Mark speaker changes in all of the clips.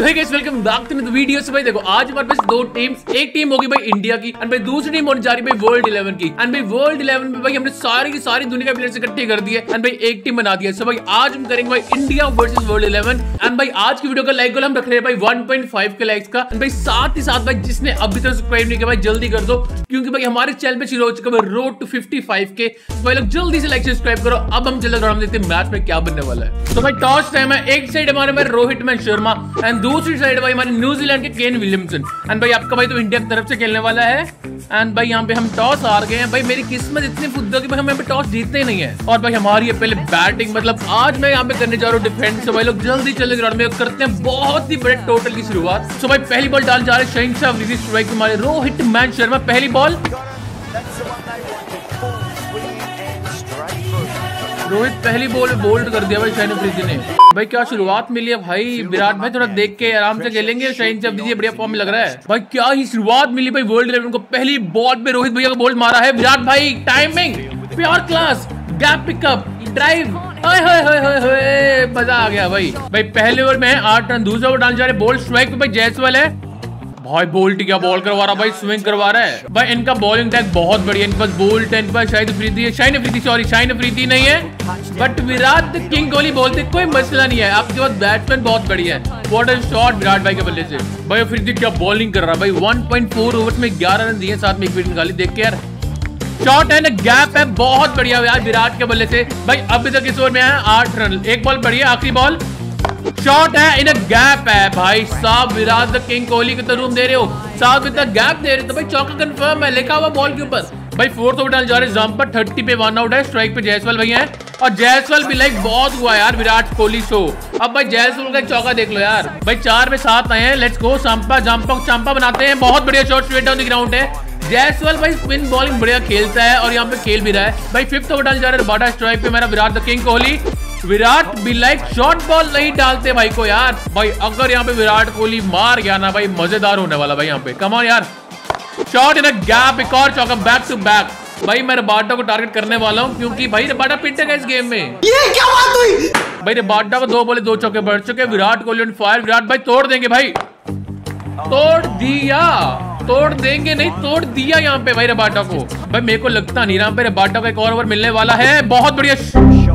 Speaker 1: Hey guys welcome back to the video. से भाई देखो आज हमारे पास दो टीम्स, एक टीम होगी भाई इंडिया की एंड भाई दूसरी टीम होने जा रही है भाई वर्ल्ड 11 की। एंड भाई वर्ल्ड 11 में भाई हमने सारी की सारी दुनिया के प्लेयर्स इकट्ठे कर दिए एंड भाई एक टीम बना दिया। सो भाई आज हम करेंगे भाई इंडिया वर्सेस वर्ल्ड 11 एंड भाई आज की वीडियो का लाइक गोल हम रख रहे हैं भाई 1.5 के लाइक्स का। एंड भाई साथ ही साथ भाई जिसने अभी तक सब्सक्राइब नहीं किया भाई जल्दी कर दो, क्योंकि भाई हमारे चैनल पे शुरू हो चुका है रोड टू 55 के। भाई लोग जल्दी से लाइक सब्सक्राइब करो। अब हम चलते ग्राउंड देखते हैं मैच में क्या बनने वाला है। तो भाई टॉस टाइम है। एक साइड हमारे में रोहित शर्मा एंड दूसरी साइड भाई हमारे न्यूजीलैंड के केन विलियमसन। एंड भाई आपका भाई तो इंडिया की तरफ से खेलने वाला है। एंड भाई यहाँ पे हम टॉस हार गए हैं। भाई मेरी किस्मत इतनी फुद्दा कि भाई हम यहाँ पे टॉस जीतते ही नहीं है। और भाई हमारी है पहले बैटिंग, मतलब आज मैं यहाँ पे करने जा रहा हूँ डिफेंस। तो भाई लोग जल्दी चले ग्राउंड में करते हैं बहुत ही बड़े टोटल की शुरुआत। तो भाई पहली बॉल डाल जा रहे हैं शहनशाह अफरीदी, स्ट्राइक हमारे रोहित शर्मा। पहली बॉल रोहित पहली बॉल में बोल्ड कर दिया भाई शहनशाह अफरीदी ने। भाई क्या शुरुआत मिली है भाई। विराट भाई थोड़ा देख के आराम से खेलेंगे। शहनशाह अफरीदी बढ़िया फॉर्म में लग रहा है। भाई क्या ही शुरुआत मिली भाई वर्ल्ड 11 को। पहली बॉल पे रोहित भैया का बॉल मारा है। विराट भाई timing pure class, gap pickup, drive, मजा आ गया भाई। भाई पहले ओवर में 8 रन। दूसरा ओवर डाल जा रहे बोल्ड स्ट्राइक पे भाई जायसवाल है। भाई बोल्ट क्या बॉल करवा रहा भाई, स्विंग करवा रहा है भाई। इनका बॉलिंग टैग बहुत बढ़िया। इनके पास बोल्ट है, इनके पास शाहिद अफरीदी है। शाहिद अफरीदी नहीं है बट विराट किंग कोहली बोलते कोई मसला नहीं है। आपके पास बैट्समैन बहुत बढ़िया है। व्हाट अ शॉट विराट भाई के बल्ले से। भाई अफरीदी क्या बॉलिंग कर रहा है भाई। 1.4 ओवर्स में 11 रन दिए, साथ में एक विकेट निकाली। देख के यार शॉट है ना, गैप है बहुत बढ़िया यार विराट के बल्ले से। भाई अभी तक इस ओवर में है 8 रन। एक बॉल बढ़िया, आखिरी बॉल शॉट है, इन गैप है भाई साहब। विराट द किंग कोहली को तो रूम दे रहे हो साहब, इतना गैप दे रहे हो तो भाई चौका कंफर्म है, लिखा हुआ बॉल के ऊपर। भाई फोर्थ ओवर डाल जा रहे जंपर 30 पे 1 आउट है। स्ट्राइक पे जायसवाल भैया है और जायसवाल भी लाइक बहुत हुआ यार विराट कोहली शो। अब भाई जायसवाल का चौका देख लो यार। भाई 4 में 7 आए हैं। लेट्स गो चांपा बनाते हैं। बहुत बढ़िया shot straight down the ground है। जायसवाल भाई स्पिन बॉलिंग बढ़िया खेलता है और यहाँ पे खेल भी रहा है। भाई फिफ्थ ओवर डाल जा रहे बाटा स्ट्राइक पे मेरा विराट द किंग कोहली। विराट भी लाइक शॉर्ट बॉल नहीं डालते भाई को यार। भाई अगर यहाँ पे विराट कोहली मार गया ना भाई मजेदार होने वाला भाई यहाँ पे। कम ऑन यार, शॉट इन अ गैप, एक और चौका बैक टू बैक। भाई मैं रबाडा को टारगेट करने वाला हूँ क्योंकि भाई रबाडा पिटेगा इस गेम में। ये क्या बात हुई भाई। रबाडा को 2 बॉले 2 चौके बढ़ चुके। Virat Kohli on fire. विराट भाई तोड़ देंगे भाई, तोड़ दिया, तोड़ देंगे नहीं तोड़ दिया यहाँ पे भाई रबाडा को। भाई मेरे को लगता नहीं रहा पे रबाडा का एक और ओवर मिलने वाला है। बहुत बढ़िया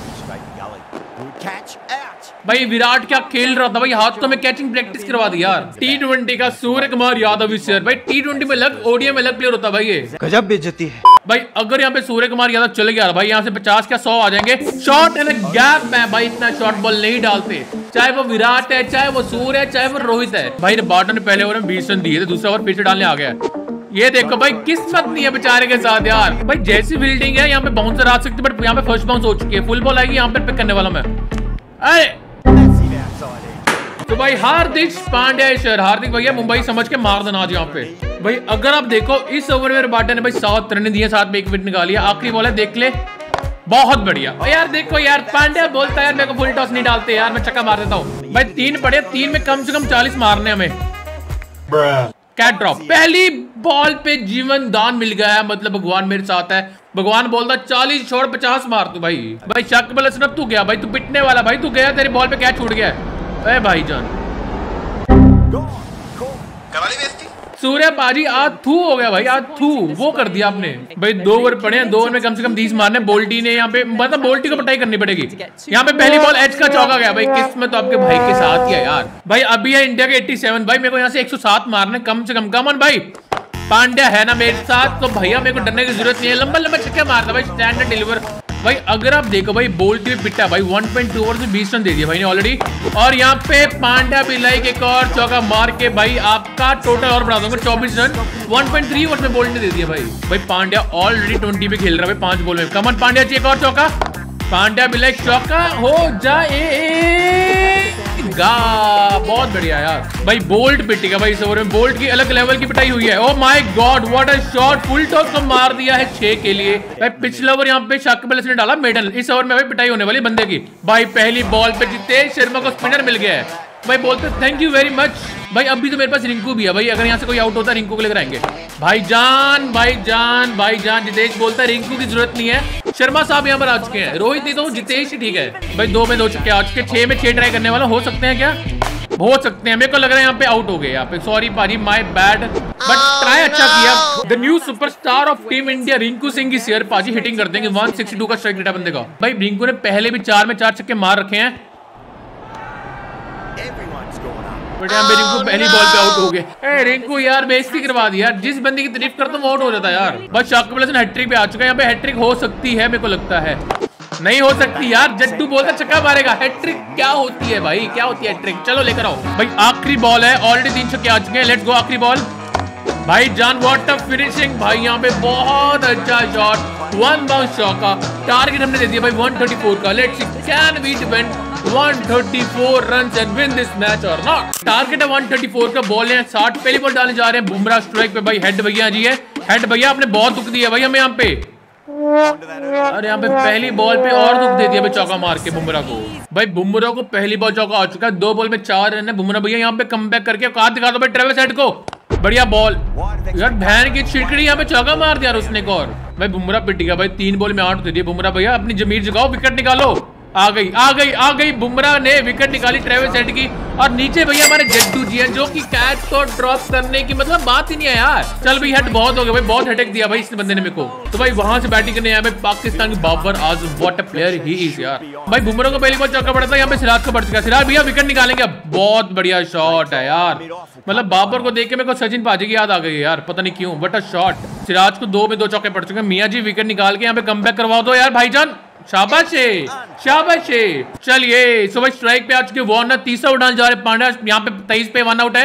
Speaker 1: भाई विराट क्या खेल रहा था भाई, हाथों में कैचिंग प्रैक्टिस करवा दी यार। T20 का सूर्य कुमार यादव इस भाई। T20 में अलग, ओडीआई में अलग प्लेयर होता भाई। ये
Speaker 2: गजब बेइज्जती है
Speaker 1: भाई। अगर यहाँ पे सूर्य कुमार यादव चले गया भाई यहाँ से 50 क्या 100 आ जाएंगे। शॉट इन गैप में भाई इतना शॉर्ट बॉल नहीं डालते, चाहे वो विराट है, चाहे वो सूर्य है, चाहे वो रोहित है। भाई बाटा ने पहले ओवर में 20 रन दिए थे, दूसरा ओवर फिर से डालने आ गया। ये देखो भाई किस्मत नहीं है बेचारे के साथ यार। भाई जैसी फील्डिंग है यहाँ पे बाउंसर आ सकते बट यहाँ पे फर्स्ट बाउंस हो चुकी है। फुल बॉल आएगी यहाँ पे पिक करने वाला मैं। अरे तो भाई हार्दिक पांड्या सर, हार्दिक भैया मुंबई समझ के मार देना आज यहाँ पे। भाई अगर आप देखो इस ओवर में रबाडा ने भाई 7 रन दिए, साथ में एक विकेट निकाली है। आखिरी बॉल है देख ले, बहुत बढ़िया। और यार देखो यार पांड्या बोलता है यार मेरे को फुल टॉस नहीं डालते यार, मैं छक्का मार देता हूँ। भाई 3 पड़े, 3 में कम से कम 40 मारने हमें। कैट ड्रॉप, पहली बॉल पे जीवन दान मिल गया है, मतलब भगवान मेरे साथ है। भगवान बोलता 40 छोड़ 50 मार तू भाई। भाई शक बल स्नप तू गया भाई, तू पिटने वाला भाई, तू गया तेरी बॉल पे क्या छूट गया है भाईजान। सूर्य पाजी आज थू हो गया भाई, आज थू वो कर दिया आपने। भाई 2 ओवर पड़े हैं, 2 ओवर में कम से कम 30 मारने। बोल्टी ने यहाँ पे मतलब बोल्टी को पिटाई करनी पड़ेगी। यहाँ पे पहली बॉल एच का चौका गया भाई। किस्मत तो आपके भाई के साथ ही है यार। भाई अभी है इंडिया के 87 भाई, मेरे को यहाँ से 107 मारने कम से कम। कम ऑन भाई, पांड्या है ना मेरे साथ तो भैया मेरे को डरने की जरूरत नहीं है। लंबा लंबा छक्का मारता भाई, स्टैंडर्ड डिलीवर। भाई अगर आप देखो भाई बोल्ट भी पिटा भाई, 1.2 ओवर में 20 रन दे दिया भाई ने ऑलरेडी। और यहाँ पे पांड्या भी लाइक एक और चौका मार के भाई आपका टोटल और बढ़ा दूंगा 24 रन। 1.3 ओवर में बोल्ट ने दे दिया भाई। भाई पांड्या ऑलरेडी 20 पे खेल रहा है भाई 5 बॉल में। कमन पांड्या चाहिए एक और चौका। पांड्या भी लाइक चौका हो जाएगा। बहुत बढ़िया यार। भाई बोल्ट पिटेगा भाई इस ओवर में। बोल्ट की अलग लेवल की पिटाई हुई है। Oh my god what a shot, full toss को मार दिया है 6 के लिए। भाई पिछले ओवर यहाँ पे शाकिब ने डाला मेडल। इस ओवर में भाई पिटाई होने वाली बंदे की। भाई पहली बॉल पे जितेश शर्मा को स्पिनर मिल गया है। भाई बोलते थैंक यू वेरी मच। भाई अभी तो मेरे पास रिंकू भी है भाई, अगर यहाँ से कोई आउट होता है रिंकू को लेकर आएंगे। भाईजान जितेश बोलता है रिंकू की जरूरत नहीं है। शर्मा साहब यहाँ पर आ चुके हैं। रोहित नहीं तो जितेश ही ठीक है भाई। 2 में 2 चुके आ चुके। 6 में 6 ट्राई करने वाला हो सकते हैं क्या। हो सकते हैं, मेरे को लग रहा है यहाँ पे आउट हो गए यहाँ पे, सॉरी पाजी, माय बैड, बट ट्राई अच्छा किया। The new superstar of team India Rinku Singh की शेयर पाजी हिटिंग कर देंगे, 162 का स्ट्राइक रेट है बंदे का। भाई रिंकू ने पहले भी 4 में 4 छक्के मार रखे हैं, बट यहाँ पे रिंकू पहली बॉल पे आउट हो गए। रिंकू यार बेइज्जती करवा दी यार, जिस बंदे की तारीफ करता हूँ आउट हो जाता है यार। बस शाकिब अल हसन हैट्रिक पे आ चुका है, यहाँ पे हैट्रिक हो सकती है, मेरे को लगता है नहीं हो सकती यार, जड्डू बोलता छक्का मारेगा। हैट्रिक क्या होती है भाई, क्या होती है हैट्रिक? चलो लेकर आओ भाई, आखिरी बॉल है, ऑलरेडी 3 छक्के आ चुके हैं, लेट्स गो आखिरी बॉल। भाई जान व्हाट अ फिनिशिंग भाई, यहाँ पे बहुत अच्छा शॉट, 1 बाउंस चौका, टारगेट हमने दे दिया भाई 134 का। Let's see can we defend 134 runs and win this match और नॉट। टारगेट है 134 का, बॉल है 60, पहली बॉल डालने जा रहे हैं, बुमराह स्ट्राइक पे भाई, हेड भैया जी है, हेड भैया आपने बहुत दुख दिया भाई हमें यहाँ पे। अरे यहाँ पे पहली बॉल पे और दुख दे दिया भाई चौका मार के बुमराह को। भाई बुमराह को पहली बॉल चौका आ चुका है, 2 बॉल में 4 रन है। बुमराह भैया यहाँ पे कमबैक करके औकात दिखा दो भाई ट्रेविस हेड को, बढ़िया बॉल यार, भैन की छिड़कड़ी यहाँ पे चौका मार दिया उसने एक और। भाई बुमराह पिट गया भाई, 3 बॉल में 8 दे दिए। बुमराह भैया अपनी जमीर जगाओ, विकेट निकालो। आ गई आ गई आ गई, बुमराह ने विकेट निकाली ट्रेविस हेड की, और नीचे भैया हमारे जड्डू जी हैं जो कि कैच को ड्रॉप करने की मतलब बात ही नहीं है यार। चल भाई हेड बहुत हो गया भाई, बहुत हेडेक दिया भाई इस बंदे ने मेरे को। तो भाई वहां से बैटिंग करने आया भाई पाकिस्तान की Babar Azam, what a player he is यार। भाई बुमराह को पहली बॉल चौका पड़ा था, यहाँ पे सिराज को पड़ चुका है, सिराज भैया विकेट निकालेंगे, बहुत बढ़िया शॉट है यार। मतलब बाबर को देख के मेरे को सचिन पाजी की याद आ गई यार, पता नहीं क्यों, बट अ शॉट। सिराज को 2 में 2 चौके पड़ चुके हैं, मियां जी विकेट निकाल के यहाँ पे कमबैक करवा दो यार भाईजान, शाबाश है, शाबाश है। चलिए सुबह स्ट्राइक पे आ चुके वार्नर, तीसरा उड़ान जा रहे पांड्या, यहाँ पे 23 पे 1 आउट है,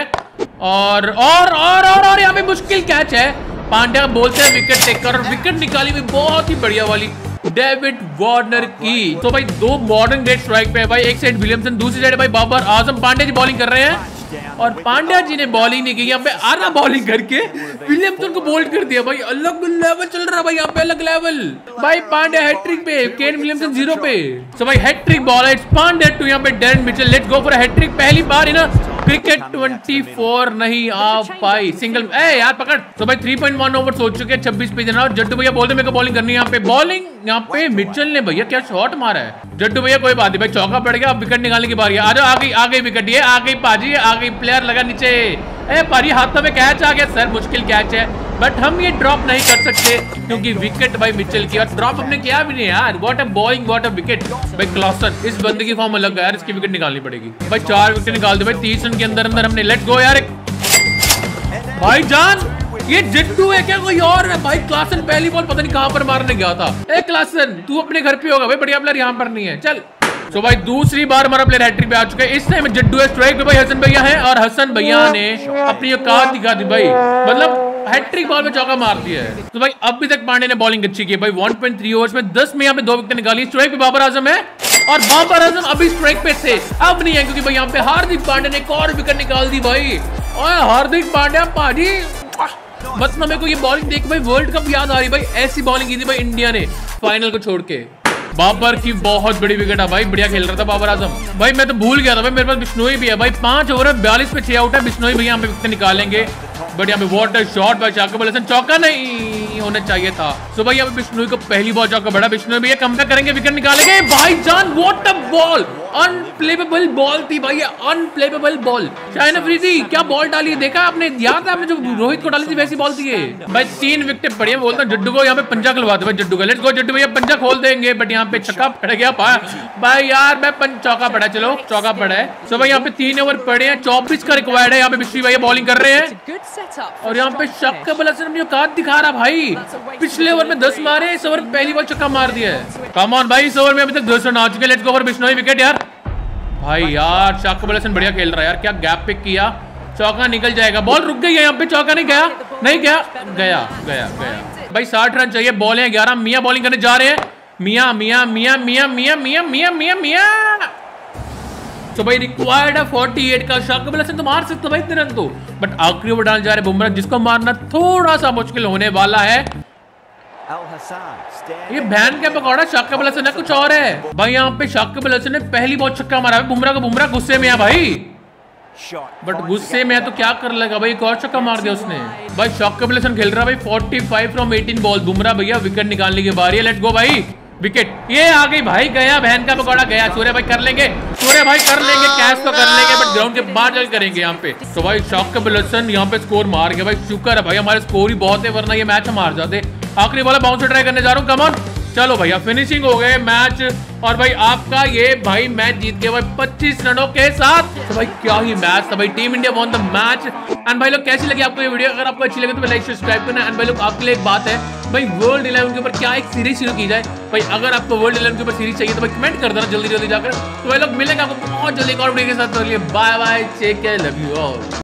Speaker 1: और यहाँ पे मुश्किल कैच है, पांड्या बोलते हैं विकेट टेकर, और विकेट निकाली हुई बहुत ही बढ़िया वाली डेविड वार्नर की। तो भाई 2 मॉडर्न ग्रेट स्ट्राइक पे है भाई, एक साइड विलियमसन, दूसरी साइड भाई बाबर आजम। पांड्या जी बॉलिंग कर रहे हैं और पांड्या जी ने बॉलिंग नहीं की, यहाँ पे आना बॉलिंग करके विलियमसन को बोल्ड कर दिया भाई, अलग लेवल चल रहा भाई यहाँ पे, अलग लेवल भाई। पांड्या हैट्रिक पे, केन विलियमसन 0 पे। सो भाई हैट्रिक बॉल है, इट्स पांड्या टू यहाँ पे Daryl Mitchell, let's go for hattrick. पहली बार है ना क्रिकेट 24 नहीं आ पाई, सिंगल यार पकड़। तो भाई 3.1 ओवर हो चुके हैं, 26 पे देना। जड्डू भैया बोलते मेरे को बॉलिंग करनी है यहाँ पे, बॉलिंग यहाँ पे मिचेल ने भैया क्या शॉट मारा है। जड्डू भैया कोई बात नहीं भाई, चौका पड़ गया, अब विकेट निकालने की बारी है। आ गई विकेट, ये आ गई पाजी, आ गई, प्लेयर लगा नीचे, पारी हाथों में कैच आ गया सर, मुश्किल कैच है, बट हम ये ड्रॉप नहीं कर सकते क्योंकि विकेट भाई मिचेल की, और ड्रॉप हमने किया भी नहीं यार। What a bowling, what a wicket भाई। क्लासन इस बंदे की फॉर्म अलग है यार, इसकी विकेट निकालनी पड़ेगी भाई। 4 विकेट निकाल दे भाई 30 रन के अंदर अंदर हमने। लेट्स गो यार भाई जान, ये जड्डू है क्या कोई और है भाई? क्लासन पहली बॉल पता नहीं कहां पर मारने गया था। क्लासन तू अपने घर पे होगा भाई, बढ़िया प्लेयर यहाँ पर नहीं है। चल तो भाई दूसरी बार हमारा प्लेयर हैट्रिक पे आ चुका है, इस टाइम जड्डू है स्ट्राइक पे भाई, हसन भैया है, और हसन भैया ने अपनी औकात दिखा दी भाई, मतलब हैट्रिक बॉल में चौका मार दिया है। तो भाई अभी तक पांडे ने बॉलिंग अच्छी की भाई, 1.3 ओवर्स में 10 में यहाँ पे 2 विकेट निकाली। स्ट्राइक पे बाबर आजम है, और बाबर आजम अभी स्ट्राइक पे थे, अब नहीं है क्योंकि भाई यहाँ पे हार्दिक पांड्या ने एक और विकेट निकाल दी भाई। और हार्दिक पांड्या पाजी, बस मेरे को ये बॉलिंग देख भाई वर्ल्ड कप याद आ रही भाई, ऐसी बॉलिंग की थी भाई इंडिया ने फाइनल को छोड़ के। बाबर की बहुत बड़ी विकेट है भाई, बढ़िया खेल रहा था बाबर आजम भाई, मैं तो भूल गया था भाई मेरे पास बिश्नोई भी है भाई। 5 ओवर में 42 पे 6 आउट है, बिश्नोई भैया यहाँ पे विकेट निकालेंगे, बट यहाँ पे वाटर शॉट भाई, शाकिब अल हसन चौका नहीं होना चाहिए था। सो भाई यहाँ पे बिश्नोई को पहली बॉल चौका बड़ा, बिश्नोई भैया कमबैक करेंगे, विकेट निकालेंगे भाई जान। What a ball, unplayable ball थी भाई, अनप्लेबल बॉल। शाहिन अफरीदी क्या बॉल डाली है, देखा आपने, याद है आपने जो रोहित को डाली थी वैसी बॉल थी ये भाई। 3 विकेट पड़ी है, बोलता जड्डू को यहाँ पे पंजा खुलवा दे भाई, जड्डू का। लेट्स गो जड्डू भैया पंजा खोल देंगे, बट यहाँ पे छक्का पड़ गया भाई यार, मैं चौका पड़ा, चलो चौका पड़ा है। सो भाई यहाँ पे 3 ओवर पड़े हैं, 24 का रिक्वायर्ड है। यहाँ पे बिश्नोई भैया बॉलिंग कर रहे हैं, और यहाँ पे शाकिब अल हसन अपनी औकात दिखा रहा भाई, पिछले ओवर में 10 मारे, इस ओवर पहली बॉल छक्का मार दिया है। कम ऑन भाई, इस ओवर में अभी तक 10 रन आ चुके। Let's go for Bishnoi wicket यार भाई, यार शाकिब अल हसन बढ़िया खेल रहा है यार, क्या गैप पिक किया, चौका निकल जाएगा। बॉल रुक गई है यहाँ पे, चौका नहीं गया, नहीं गया, गया गया गया भाई। 60 रन चाहिए, बॉल है 11, मियां बॉलिंग करने जा रहे हैं, मियां मियां मियां मियां मियां मियां मियां मियां मियां। तो भाई रिक्वायर्ड है 48 का, शाकिब अल हसन तो मार सकते भाई इतने रन तो, बट आखिरी ओवर डाल जा रहे बुमराह, जिसको मारना थोड़ा सा मुश्किल होने वाला है। ये बहन के पकौड़ा शाकिब अल हसन है, कुछ और है भाई। यहाँ पे शाकिब अल हसन ने पहली बहुत छक्का मारा है बुमराह को, बुमराह गुस्से में है भाई, बट गुस्से में है तो क्या कर लेगा भाई, एक और छक्का मार दिया उसने भाई। शाकिब अल हसन खेल रहा है भाई 45 फ्रॉम 18 बॉल, बुमराह भैया विकेट निकालने की बारी है। लेट्स गो भाई, विकेट ये आ गई भाई, गया बहन का पकौड़ा गया। सूर्य भाई कर लेंगे, सूर्य भाई कर लेंगे, कैच तो कर लेंगे बट ग्राउंड के बाहर जाकर करेंगे यहाँ पे। तो भाई शॉक के बुलेसन यहाँ पे स्कोर मार गया भाई, शुक्र है भाई हमारे स्कोर ही बहुत है, वरना ये मैच हम हार जाते। आखिरी वाला बाउंसर ट्राई करने जा रहा हूँ, कम ऑन। चलो भैया फिनिशिंग हो गए मैच, और भाई आपका ये भाई मैच जीत गया भाई 25 रनों के साथ। तो भाई क्या ही मैच था भाई, team India won the match. And भाई लोग कैसी लगी आपको ये वीडियो? अगर आपको अच्छी लगे तो लाइक सब्सक्राइब करना। एंड भाई लोग आपके लिए एक बात है भाई, वर्ल्ड 11 के ऊपर क्या एक सीरीज शुरू की जाए भाई? अगर आपको वर्ल्ड 11 के ऊपर सीरीज चाहिए तो भाई कमेंट कर देना जल्दी जल्दी जाकर। तो भाई लोग मिलेंगे आपको बहुत जल्दी एक और वीडियो के साथ। Bye bye, take care, love you all.